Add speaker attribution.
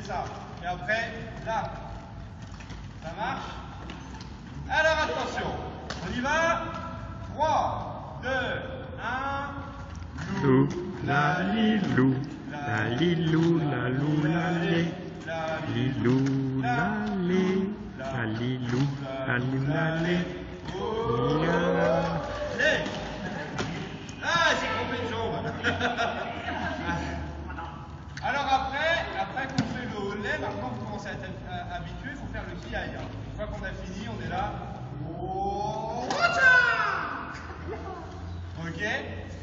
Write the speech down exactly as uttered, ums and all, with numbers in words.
Speaker 1: ça. Et après, là. Ça marche? Alors attention, on y va. trois, deux, un.
Speaker 2: Lou, la li lou, la li lou, la lou, la lé, li lou, la lé, la li lou, la lou, la lé.
Speaker 1: Allez. Ah, j'ai trompé de jambe. Alors après, après qu'on fait le haut lait, maintenant vous commencez à être habitué, il faut faire le kiaï. Une fois qu'on a fini, on est là. Ok?